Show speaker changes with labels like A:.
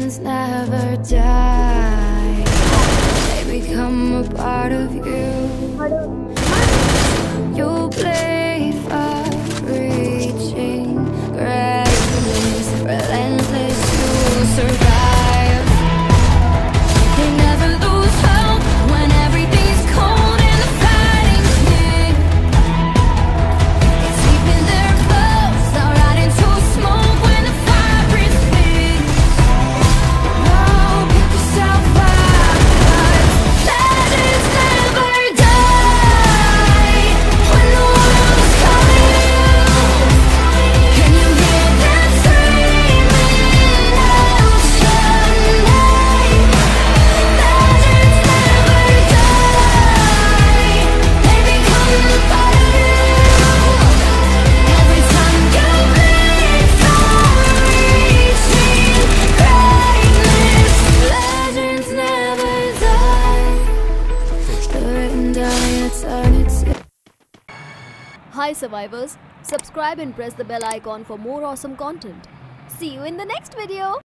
A: legends never die. They become a part of you. You'll play far reaching, greatness, relentless, you'll survive. They never lose hope when everything's cold and the fighting's near. It's deep in their bones, they'll ride into smoke when the fire is big. No, pick yourself up, 'cause legends never die. When the world's calling you, can you hear them screaming out your name? Legends never die. They become a part of you. Every time you bleed from reaching greatness, legends never die. They're written down in eternity.
B: Hi survivors, subscribe and press the bell icon for more awesome content. See you in the next video.